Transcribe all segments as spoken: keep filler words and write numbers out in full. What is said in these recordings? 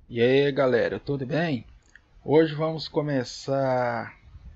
E aí galera, tudo bem? Hoje vamos começar,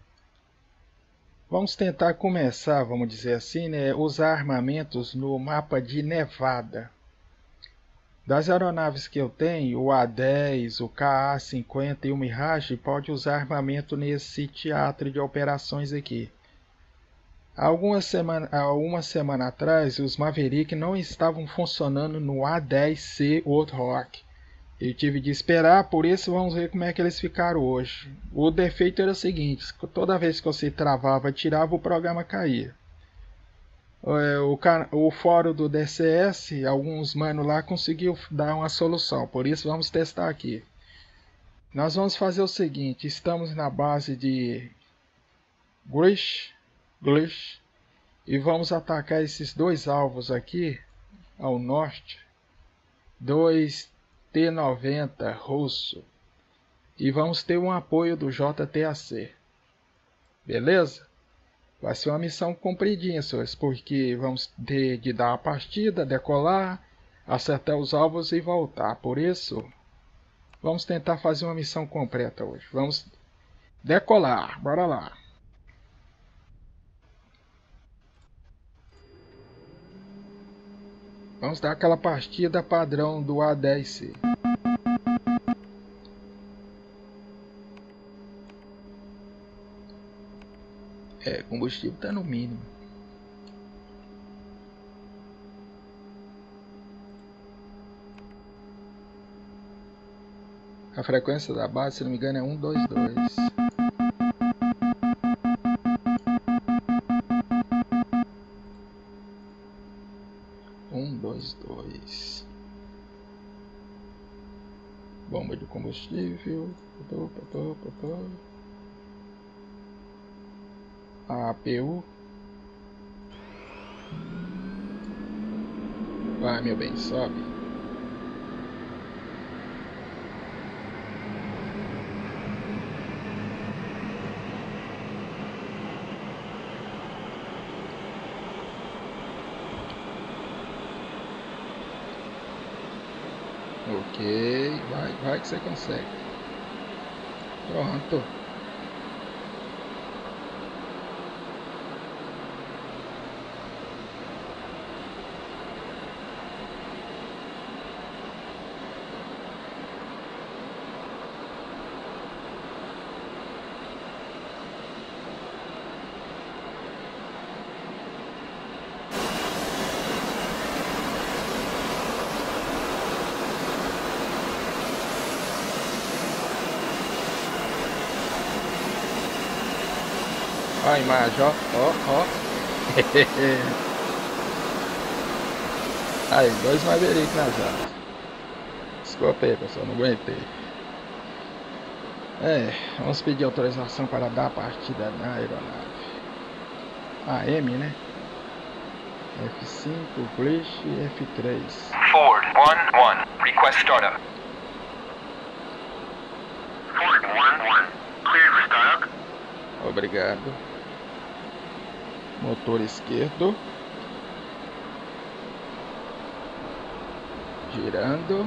vamos tentar começar, vamos dizer assim, né, usar armamentos no mapa de Nevada. Das aeronaves que eu tenho, o A dez, o K A cinquenta e o Mirage pode usar armamento nesse teatro de operações aqui. Há algumas semana, há uma semana atrás, os Maverick não estavam funcionando no A dez C Warthog. Eu tive de esperar, por isso vamos ver como é que eles ficaram hoje. O defeito era o seguinte: toda vez que você travava, tirava, o programa caía. O, o fórum do D C S, alguns manos lá conseguiu dar uma solução, por isso vamos testar aqui. Nós vamos fazer o seguinte: estamos na base de Grish, Grish e vamos atacar esses dois alvos aqui ao norte. Dois T noventa russo. E vamos ter um apoio do J T A C. Beleza? Vai ser uma missão compridinha, senhores, porque vamos ter de dar a partida, decolar, acertar os alvos e voltar. Por isso, vamos tentar fazer uma missão completa hoje. Vamos decolar. Bora lá. Vamos dar aquela partida padrão do A dez C. É, combustível está no mínimo. A frequência da base, se não me engano, é um dois dois. um dois dois. Bomba de combustível. A P U. Vai, meu bem, sobe. Ok, vai, vai que você consegue. Pronto. Olha a imagem, ó, ó, ó. Aí, dois Maverick na jato. Desculpa aí, pessoal, não aguentei. É, vamos pedir autorização para dar a partida na aeronave. A M, né? F cinco, Grish e F três. Ford one one, request startup. Ford one one, clear for startup. Obrigado. Motor esquerdo. Girando.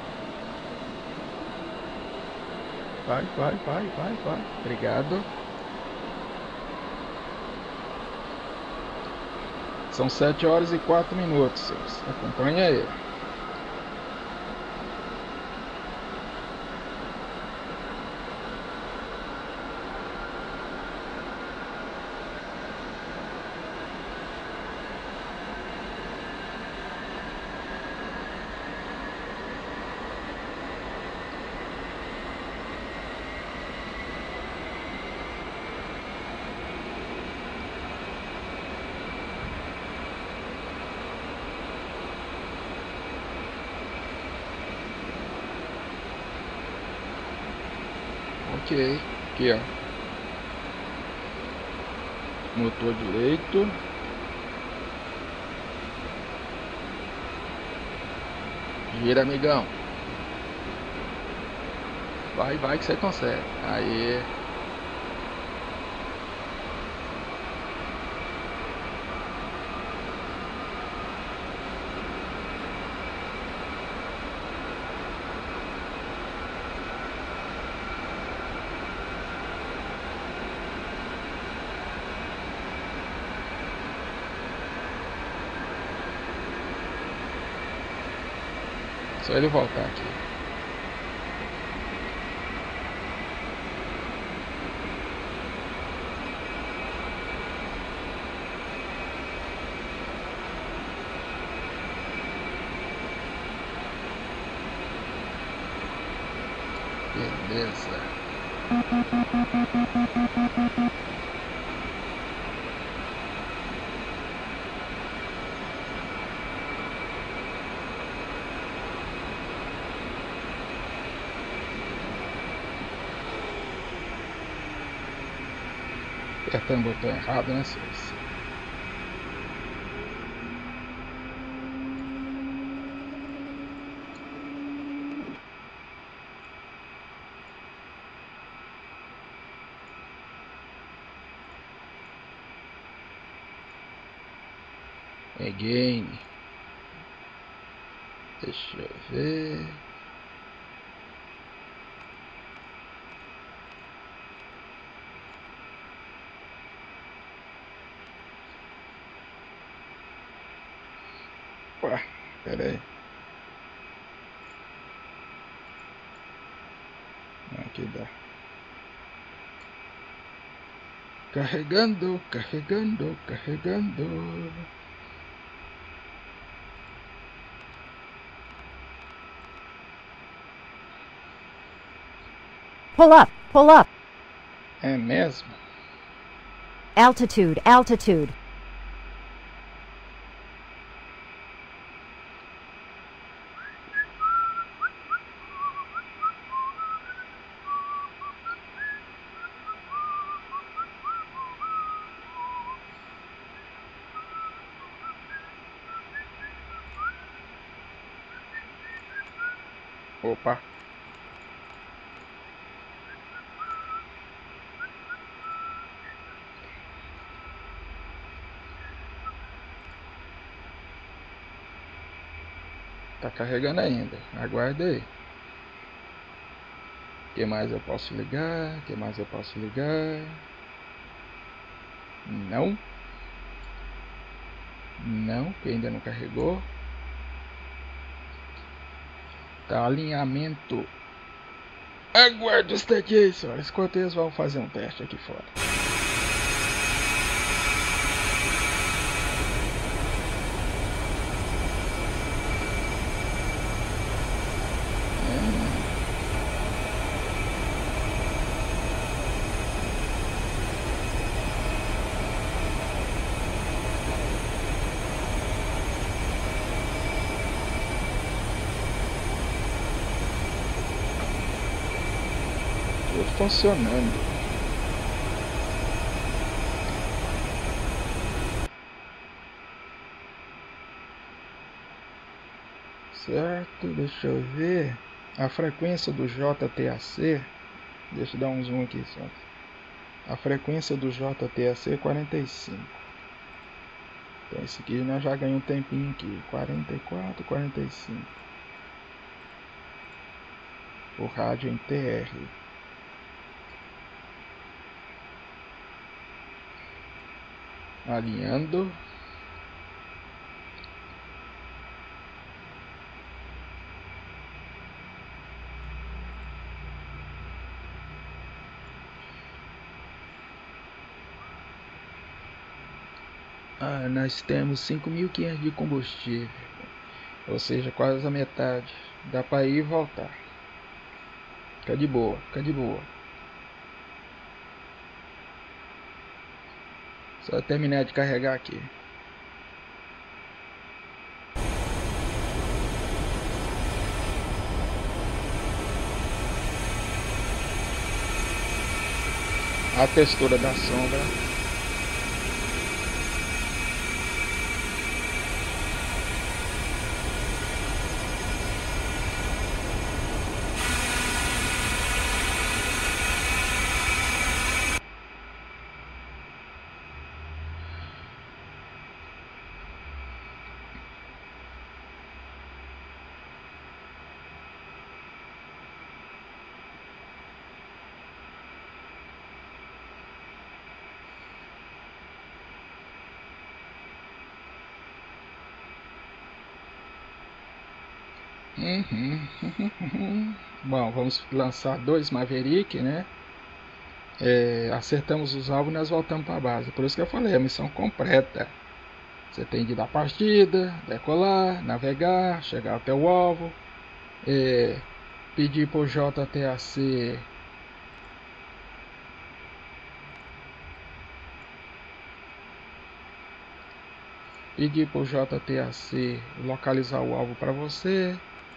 Vai, vai, vai, vai, vai. Obrigado. São sete horas e quatro minutos, senhores. Acompanha aí. Ok, aqui ó, motor direito, gira, amigão, vai, vai que você consegue, aí, Só ele voltar aqui. Beleza. Apertando o botão errado, né, senhores? Again. Deixa eu ver. Ué, pera aí. Aqui dá. Carregando, carregando, carregando. Pull up, pull up. É mesmo? Altitude, altitude. Opa. Tá carregando ainda. Aguarda aí. O que mais eu posso ligar? O que mais eu posso ligar? Não. Não, que ainda não carregou. Tá, alinhamento. Aguarde os aqui, senhores. Enquanto eles vão fazer um teste aqui fora. Tudo funcionando. Certo, deixa eu ver. A frequência do J T A C. Deixa eu dar um zoom aqui só. A frequência do J T A C é quarenta e cinco. Então esse aqui nós já ganhamos um tempinho aqui. quarenta e quatro, quarenta e cinco. O rádio em T R. Alinhando. Ah, nós temos cinco mil e quinhentos de combustível. Ou seja, quase a metade. Dá para ir e voltar. Fica de boa, fica de boa. Só terminar de carregar aqui. A textura da sombra. Uhum. Bom, vamos lançar dois Maverick, né? É, acertamos os alvos e nós voltamos para a base. Por isso que eu falei, a missão completa. Você tem de dar partida, decolar, navegar, chegar até o alvo, é, pedir para o J T A C pedir para o J T A C localizar o alvo para você.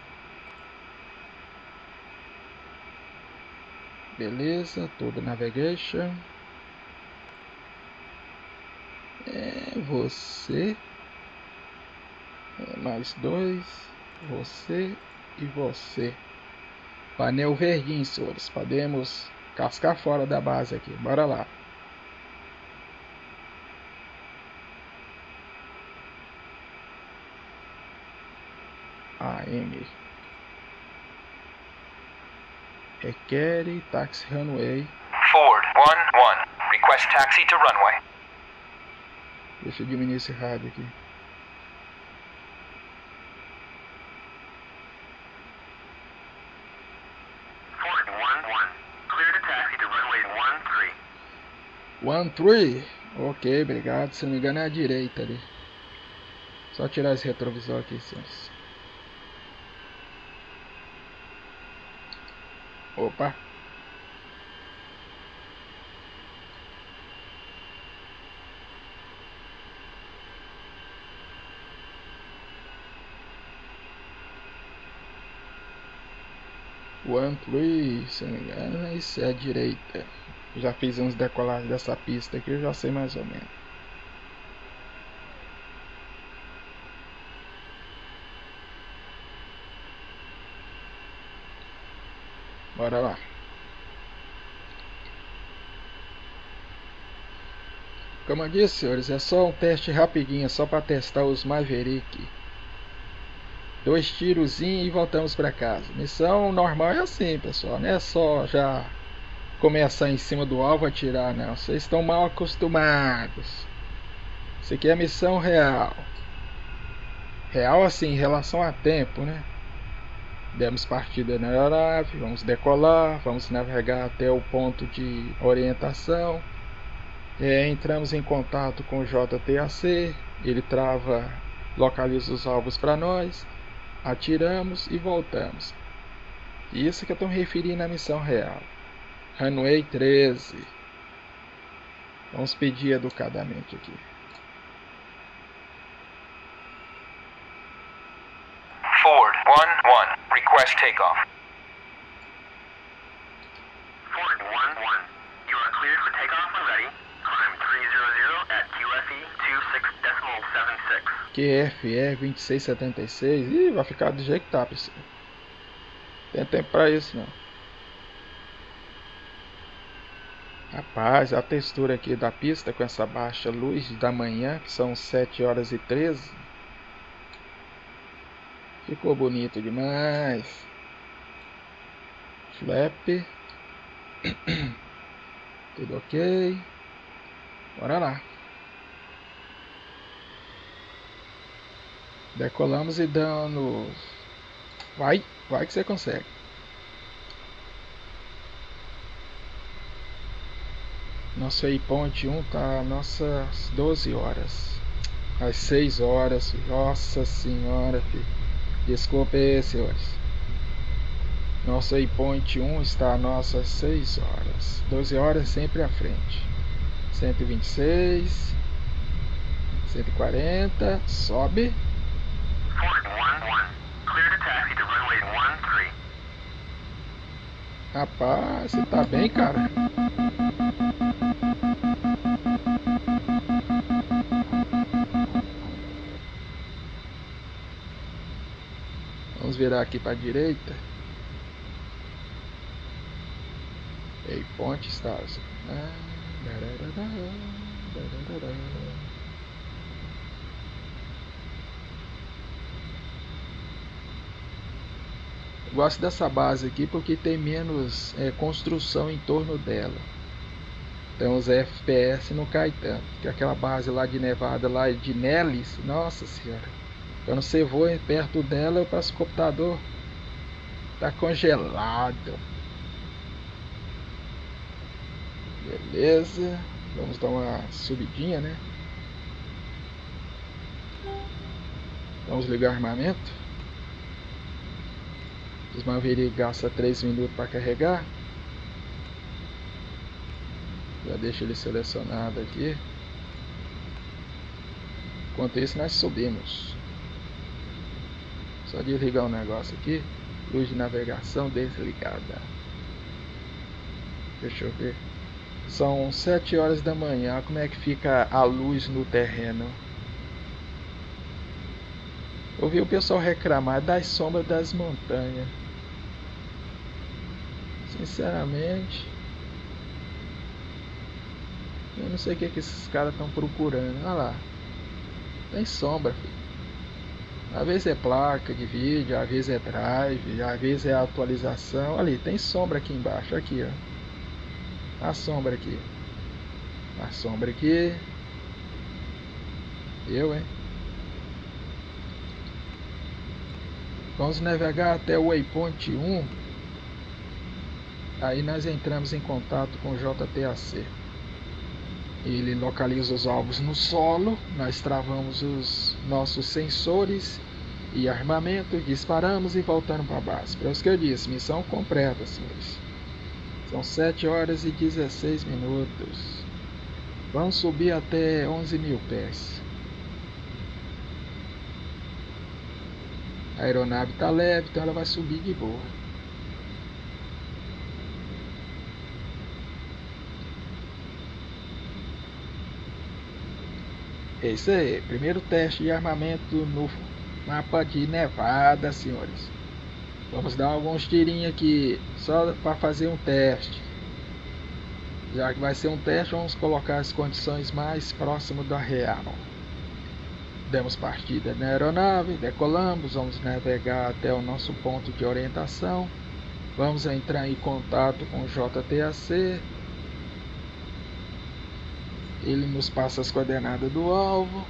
Beleza, tudo navigation. É você. É mais dois. Você e você. Painel verdinho, senhores. Podemos cascar fora da base aqui. Bora lá. A M. Requer taxi runway. Ford one one. Request taxi to runway. Deixa eu diminuir esse rádio aqui. Ford one one. Clear to taxi to runway one three. one three. Ok, obrigado. Se não me engano é a direita ali. Só tirar esse retrovisor aqui, senhores. Opa. one three, se não me engano, isso é a direita. Já fiz uns decolagens dessa pista aqui, eu já sei mais ou menos. Bora lá. Como eu disse, senhores, é só um teste rapidinho, só para testar os Maverick. Dois tirozinhos e voltamos para casa. Missão normal é assim, pessoal, não é só já começar em cima do alvo atirar, não. Vocês estão mal acostumados. Isso aqui é missão real. Real assim, em relação a tempo, né? Demos partida na aeronave, vamos decolar, vamos navegar até o ponto de orientação. É, entramos em contato com o J T A C, ele trava, localiza os alvos para nós, atiramos e voltamos. Isso que eu estou me referindo à missão real. Runway treze. Vamos pedir educadamente aqui. Ford one one. Request takeoff. Ford one one. You are cleared for takeoff when ready. Climb three hundred at Q F E twenty-six point seven six. Q F E vinte e seis setenta e seis. Ih, vai ficar do jeito que tá, pessoal. Tem tempo pra isso não. Rapaz, a textura aqui da pista com essa baixa luz da manhã, que são sete horas e treze. Ficou bonito demais. Flap. Tudo ok. Bora lá. Decolamos e dando. Vai, vai que você consegue. Nosso waypoint um tá nossas doze horas. Às seis horas. Nossa senhora, filho. Desculpe aí, senhores. Nosso waypoint um está a nossas seis horas. doze horas sempre à frente. cento e vinte e seis. cento e quarenta. Sobe. Ford one one. Clear to taxi to runway one three. Rapaz, você tá bem, cara? Vamos virar aqui para a direita. Ei, ponte está. Gosto dessa base aqui porque tem menos é, construção em torno dela. Então os F P S não cai tanto. Que aquela base lá de Nevada, lá de Nellis, nossa senhora. Quando você voa perto dela, eu passo o computador Tá congelado. Beleza. Vamos dar uma subidinha, né? Vamos ligar o armamento. Os Maverick gasta três minutos para carregar. Já deixa ele selecionado aqui. Enquanto isso, nós subimos. Só desligar o negócio aqui. Luz de navegação desligada. Deixa eu ver. São sete horas da manhã. Como é que fica a luz no terreno? Ouvi o pessoal reclamar das sombras das montanhas. Sinceramente, eu não sei o que, que esses caras estão procurando. Olha lá. Tem sombra, filho. Às vezes é placa de vídeo, às vezes é drive, às vezes é atualização. Ali, tem sombra aqui embaixo. Aqui, ó. A sombra aqui. A sombra aqui. Eu, hein? Vamos navegar até o Waypoint um. Aí nós entramos em contato com o J T A C. Ele localiza os alvos no solo. Nós travamos os nossos sensores e armamento, disparamos e voltamos para a base. Por isso que eu disse, missão completa, senhores. São sete horas e dezesseis minutos. Vamos subir até onze mil pés. A aeronave está leve, então ela vai subir de boa. É isso aí, primeiro teste de armamento no mapa de Nevada, senhores. Vamos dar alguns tirinhos aqui, só para fazer um teste. Já que vai ser um teste, vamos colocar as condições mais próximas da real. Demos partida na aeronave, decolamos, vamos navegar até o nosso ponto de orientação. Vamos entrar em contato com o J T A C. Ele nos passa as coordenadas do alvo.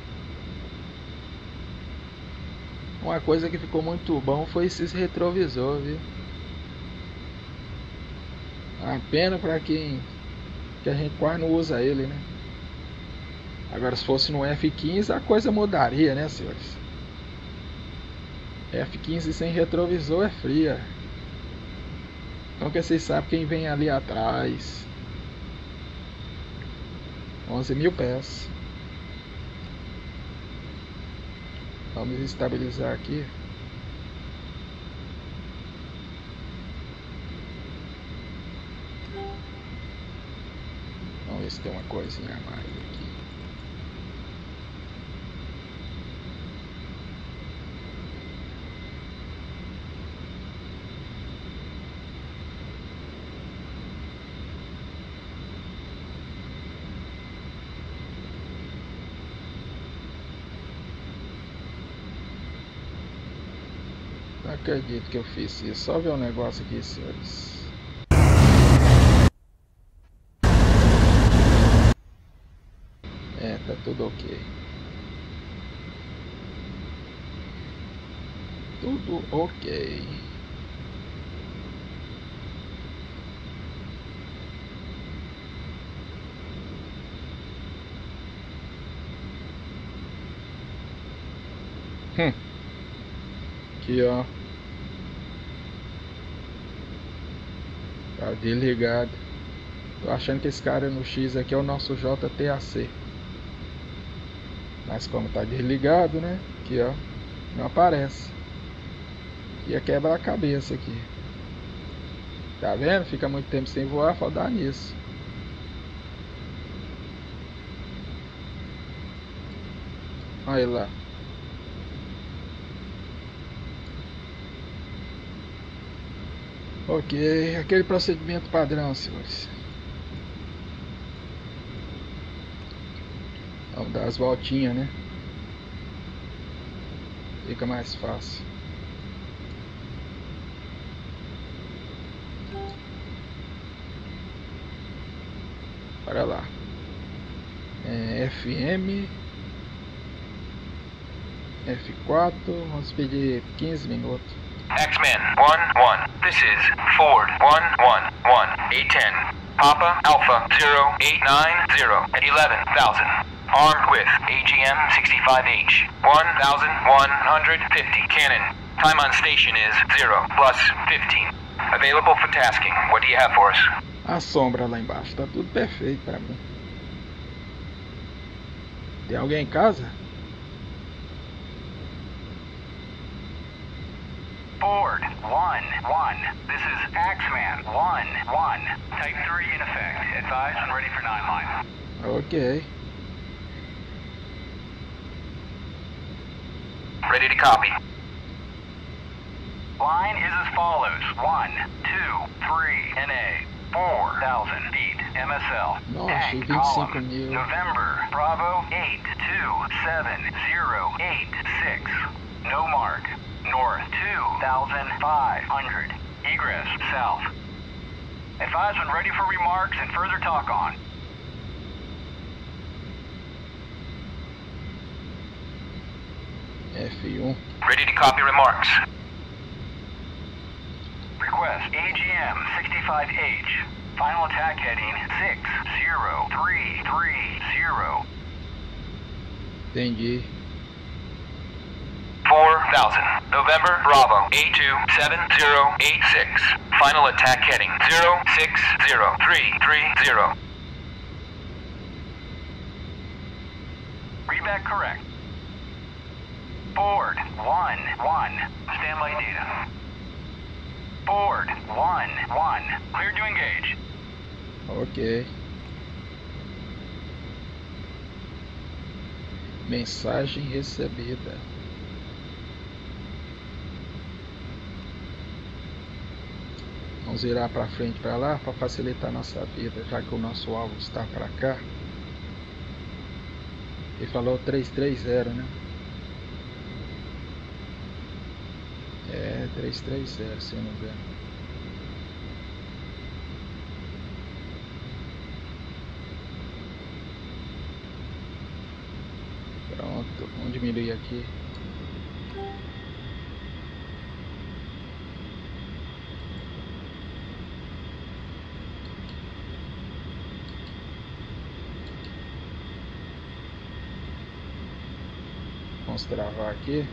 Uma coisa que ficou muito bom foi esses retrovisores, viu? Uma pena para quem que a gente quase não usa ele, né? Agora, se fosse no F quinze, a coisa mudaria, né, senhores? F quinze sem retrovisor é fria. Então que vocês sabem quem vem ali atrás. onze mil pés. Vamos estabilizar aqui. Vamos ver se tem uma coisinha a mais aqui. Não acredito que eu fiz isso. Só ver um negócio aqui, senhores. É, tá tudo ok. Tudo ok. Hum. Aqui, ó. Tá desligado. Tô achando que esse cara no X aqui é o nosso J T A C. Mas como tá desligado, né? Aqui, ó. Não aparece. Ia quebrar a cabeça aqui. Tá vendo? Fica muito tempo sem voar, pode dar nisso. Olha lá. Ok, aquele procedimento padrão, senhores. Vamos dar as voltinhas, né? Fica mais fácil. Bora lá. É, F M F quatro, vamos pedir quinze minutos. X-Men one one. This is Ford one one one. A ten. Papa Alpha zero eight nine zero at eleven thousand. Armed with A G M sixty-five H. one thousand one hundred fifty cannon. Time on station is zero plus fifteen. Available for tasking. What do you have for us? A sombra lá embaixo. Tá tudo perfeito pra mim. Tem alguém em casa? Ford one one. This is Axeman one one. Type three in effect. Advise when ready for nine line. Ok. Ready to copy. Line is as follows. one, two, three, N A. four thousand feet. M S L. Nossa, Tank vinte e cinco column. mil. November. Bravo eight two seven zero eight six. No mark. North two thousand five hundred. Egress south. Advise when ready for remarks and further talk on. F um. Ready to copy remarks. Request A G M sixty-five H. Final attack heading six zero three three zero. Entendi. four thousand. November Bravo A two seven zero eight six. Final attack heading zero six zero three three zero. Read back correct. Ford one one. Standby data. Ford one one. Cleared to engage. Ok. Mensagem recebida. Vamos virar para frente para lá para facilitar a nossa vida, já que o nosso alvo está para cá. Ele falou três três zero, né? É três três zero, se eu não me engano. Pronto, vamos diminuir aqui. Vamos travar aqui.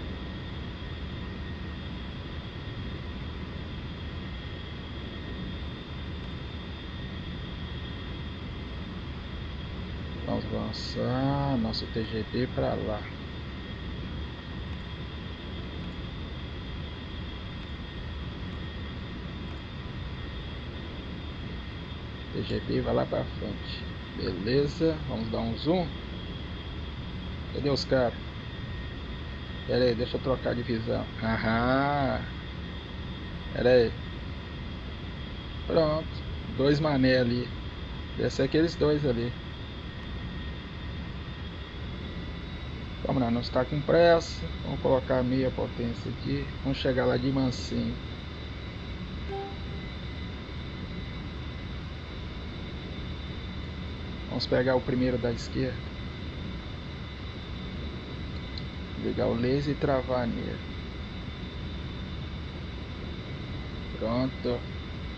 Vamos avançar nosso T G P para lá. T G P vai lá para frente. Beleza, vamos dar um zoom. Cadê os caras? Pera aí, deixa eu trocar de visão. Aham. Pera aí. Pronto. Dois mané ali. Deve ser aqueles dois ali. Vamos lá, não está com pressa. Vamos colocar meia potência aqui. Vamos chegar lá de mansinho. Vamos pegar o primeiro da esquerda. Ligar o laser e travar nele. Pronto.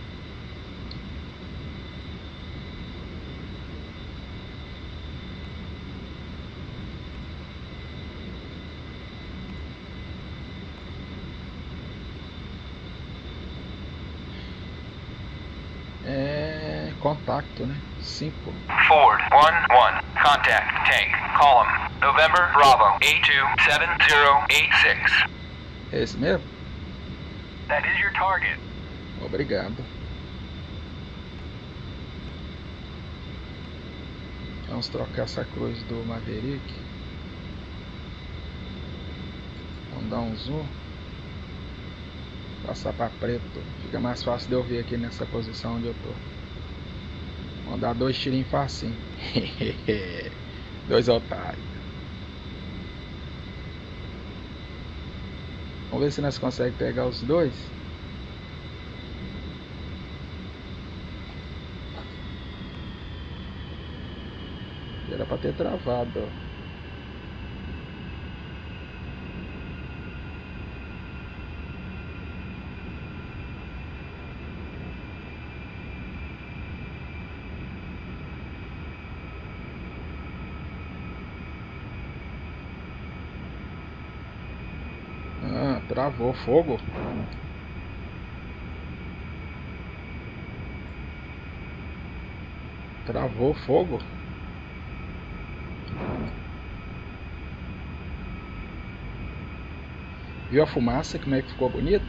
É contato, né? cinco. Ford one one. Contact tank column. November Bravo A two seven zero eight six. É esse mesmo? That is your target. Obrigado. Vamos trocar essa cruz do Maverick. Vamos dar um zoom. Passar para preto. Fica mais fácil de eu ver aqui nessa posição onde eu tô. Vamos dar dois tirinhos facinho. Dois otários. Vamos ver se nós conseguimos pegar os dois. Era para ter travado, ó. Travou fogo. Travou fogo. Viu a fumaça? Como é que ficou bonita?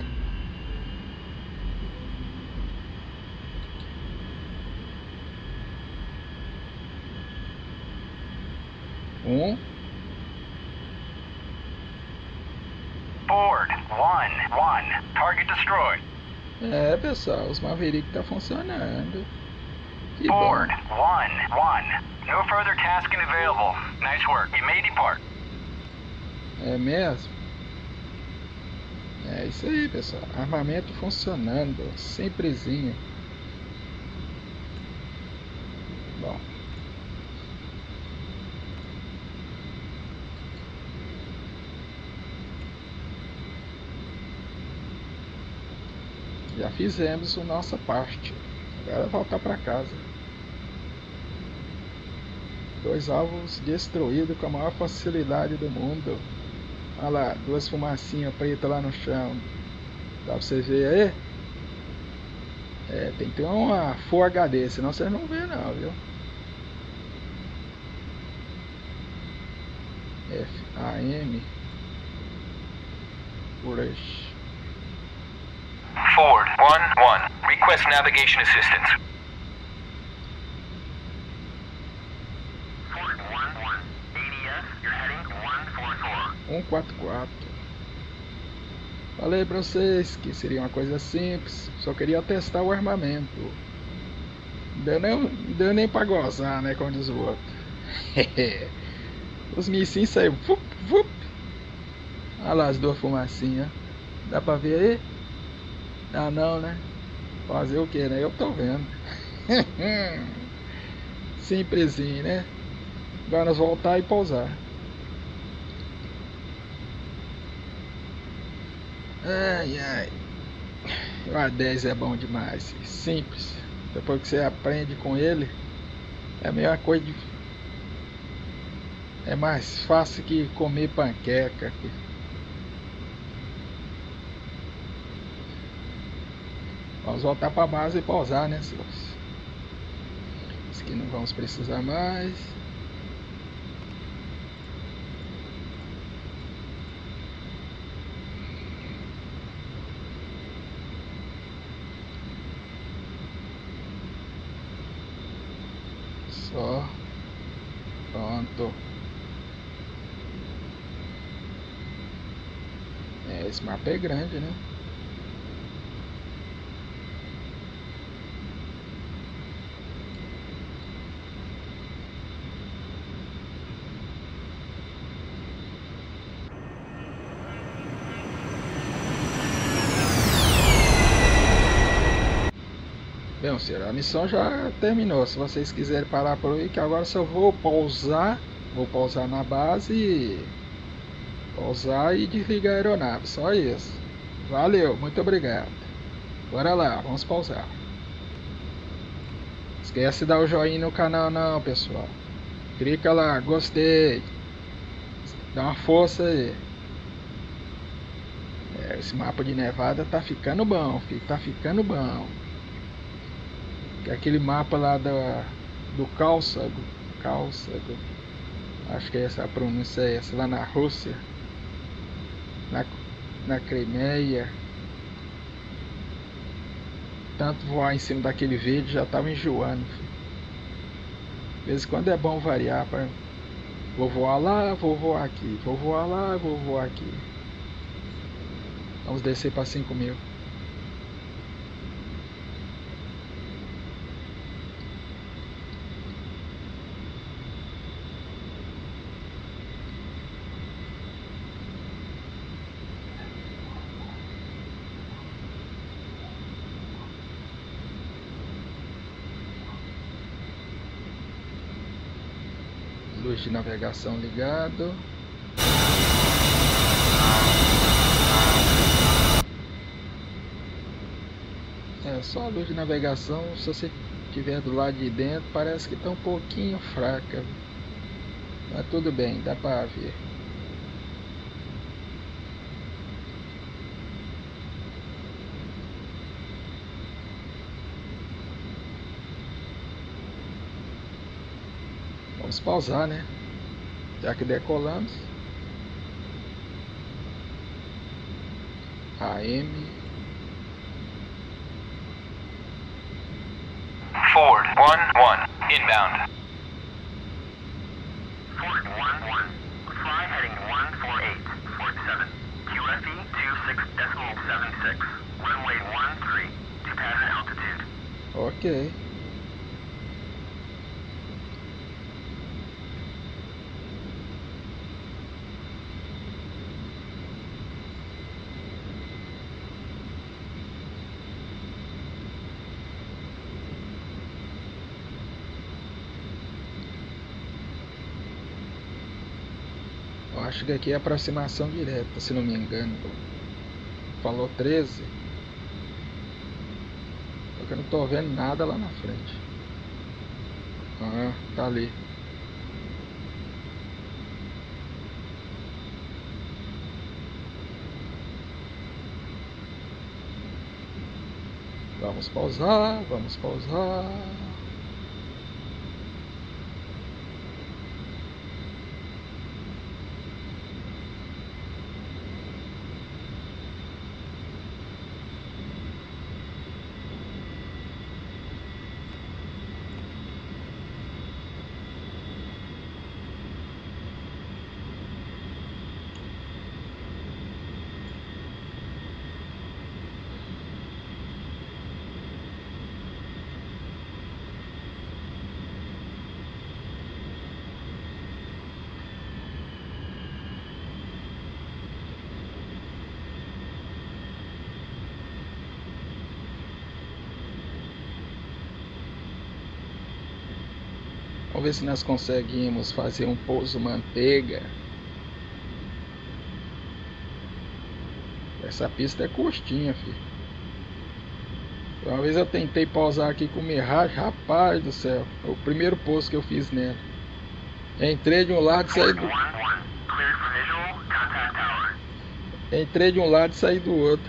Um. Ford, one, one. Target destroyed. É, pessoal, os Maverick tá funcionando. Que Ford, bom. one, one. No further tasking available. Nice work. You may depart. É mesmo? É isso aí, pessoal. Armamento funcionando. Simplesinho. Bom. Já fizemos a nossa parte. Agora voltar para casa. Dois alvos destruídos com a maior facilidade do mundo. Olha lá, duas fumacinhas pretas lá no chão. Dá pra você ver aí? É, tem que ter uma Full H D, senão vocês não vê não, viu? F A M Rush. Ford, one, one. Request navigation assistance. Ford, one, one. A D S, you're heading one four four. um quatro quatro. Falei pra vocês que seria uma coisa simples. Só queria testar o armamento. Não deu nem, não deu nem pra gozar, né? Como diz o outro. Os mísseis saíram. Vup, vup. Olha lá as duas fumacinhas. Dá pra ver aí? Ah não, né? Fazer o que, né? Eu tô vendo. Simplesinho, né? Agora nós voltar e pousar. Ai ai. O A dez é bom demais. Simples. Depois que você aprende com ele, é a mesma coisa de... É mais fácil que comer panqueca. Vamos voltar para a base e pausar, né, senhores? Isso aqui não vamos precisar mais. Só. Pronto. É, esse mapa é grande, né? Bem, senhor, a missão já terminou. Se vocês quiserem parar por aí, que agora só vou pousar, vou pousar na base e pousar e desligar a aeronave, só isso. Valeu, muito obrigado. Bora lá, vamos pausar. Esquece de dar o joinha no canal não, pessoal. Clica lá, gostei. Dá uma força aí. É, esse mapa de Nevada tá ficando bom, filho, tá ficando bom. Aquele mapa lá da, do Cálçago, Cálçago, acho que é essa a pronúncia, é essa, lá na Rússia, na, na Crimeia. Tanto voar em cima daquele vídeo já tava enjoando, filho. De vez em quando é bom variar, pra... vou voar lá, vou voar aqui, vou voar lá, vou voar aqui. Vamos descer para cinco mil. Luz de navegação ligado. É só a luz de navegação. Se você estiver do lado de dentro, parece que está um pouquinho fraca, mas tudo bem, dá para ver. Vamos pausar, né? Já que decolamos. A M. Ford one one, inbound. Ford one one. Fly heading one four eight, Ford seven. Q F E two six decimal seven six. Runway one three. To pattern altitude. Ok. Eu acho que aqui é aproximação direta, se não me engano. Falou treze. Porque eu não tô vendo nada lá na frente. Ah, tá ali. Vamos pausar, vamos pausar. Vamos ver se nós conseguimos fazer um pouso manteiga. Essa pista é curtinha, filho. Uma vez eu tentei pausar aqui com o Mirage, rapaz do céu. É o primeiro pouso que eu fiz nela. Entrei de um lado e saí do... Entrei de um lado e saí do outro.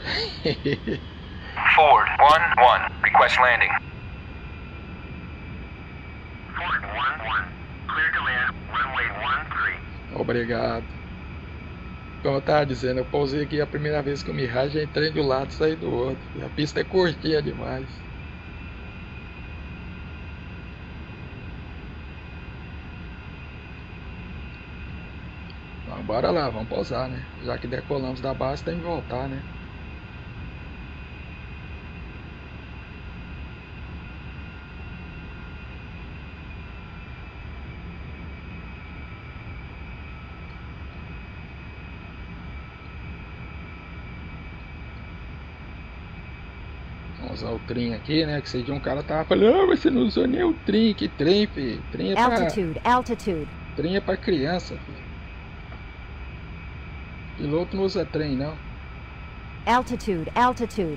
Ford one one, request landing. Ford one one. Clear to land. Runway one three. Obrigado. Como eu estava dizendo, eu pousei aqui a primeira vez com o Mirage, entrei de um lado e saí do outro. A pista é curtinha demais. Então, bora lá, vamos pousar, né? Já que decolamos da base, tem que voltar, né? Vamos usar o trem aqui, né? Que esse dia um cara tava falando, ah, mas você não usou nem o trem. Que trem, filho? Trem é pra... Altitude, altitude. Trem é pra criança, filho. Piloto não usa trem, não. Altitude, altitude.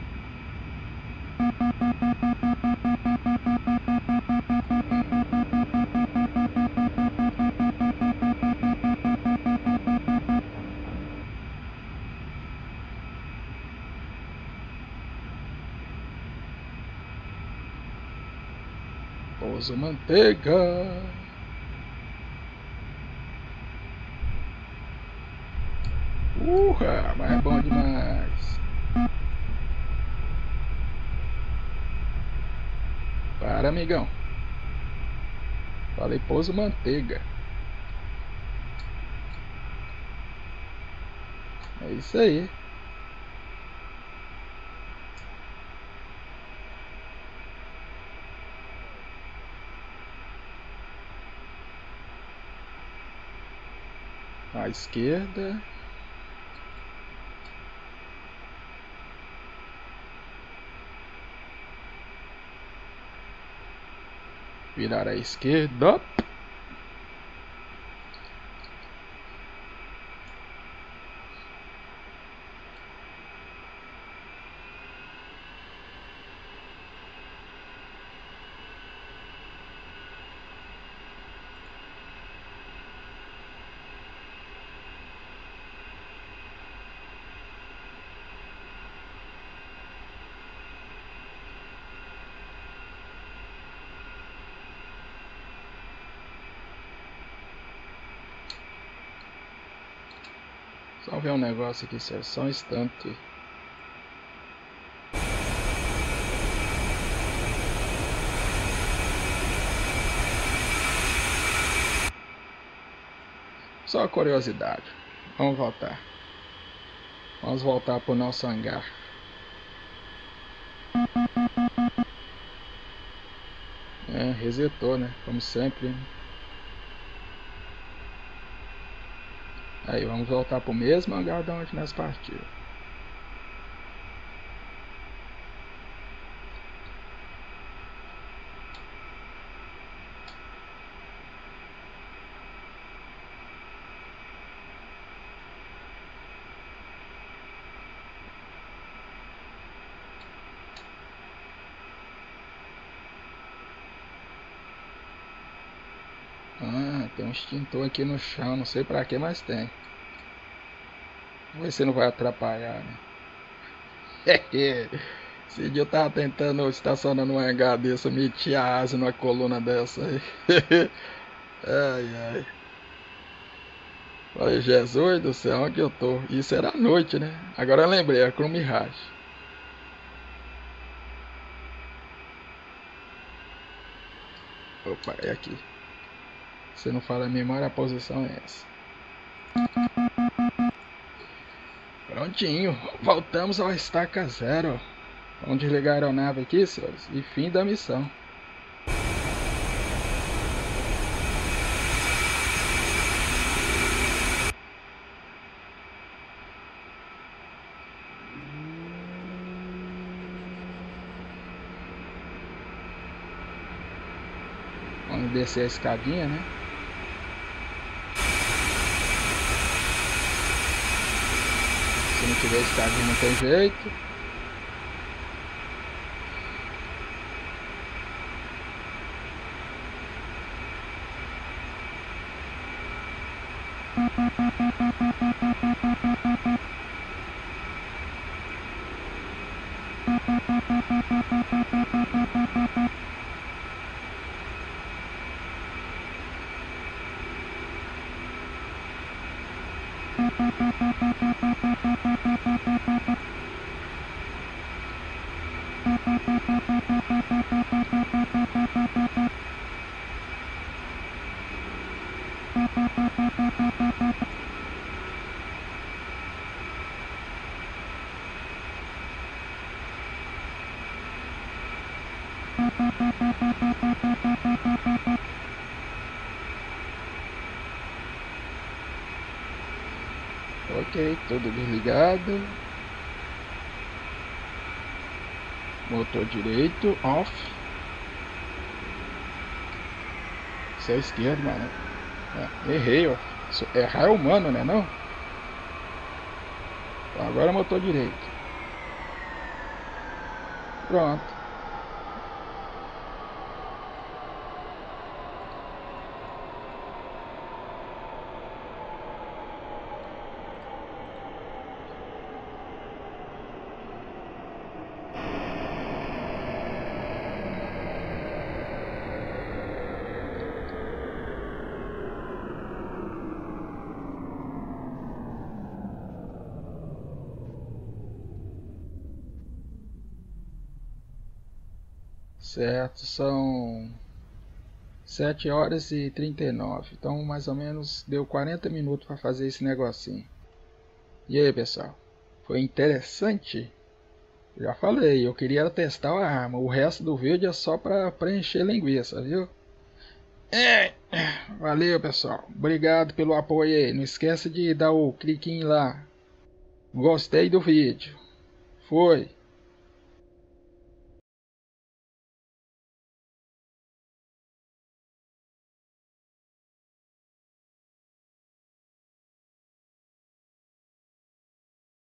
Pouso manteiga. Urra, mas é bom demais. Para, amigão. Falei pouso manteiga. É isso aí. À esquerda. Virar à esquerda. Só ver um negócio aqui, senhor. Só um instante. Só curiosidade. Vamos voltar. Vamos voltar para o nosso hangar. É, resetou, né? Como sempre. Aí, vamos voltar para o mesmo hangar de onde nós partimos. Ah, tem um extintor aqui no chão, não sei pra que, mas tem. Vamos ver se não vai atrapalhar, né? Esse dia eu tava tentando estacionar num hangar desse, eu meti a asa numa coluna dessa aí. Ai, ai. Falei, Jesus do céu, onde eu tô? Isso era à noite, né? Agora eu lembrei, é Chrome Mirage. Opa, é aqui. Se não fala a memória, a posição é essa. Prontinho, voltamos ao estaca zero. Vamos desligar a aeronave aqui, senhores, e fim da missão. Vamos descer a escadinha, né? Se não tiver escadinha não tem jeito. Ok, tudo desligado. Motor direito, off. Isso é esquerdo, mano. É, errei, ó. Errar é humano, né não? Agora motor direito. Pronto. Certo, são sete horas e trinta e nove, então mais ou menos deu quarenta minutos para fazer esse negocinho. E aí, pessoal, foi interessante? Já falei, eu queria testar a arma, o resto do vídeo é só para preencher linguiça, viu? É, valeu, pessoal, obrigado pelo apoio aí, não esqueça de dar o cliquinho lá. Gostei do vídeo, foi!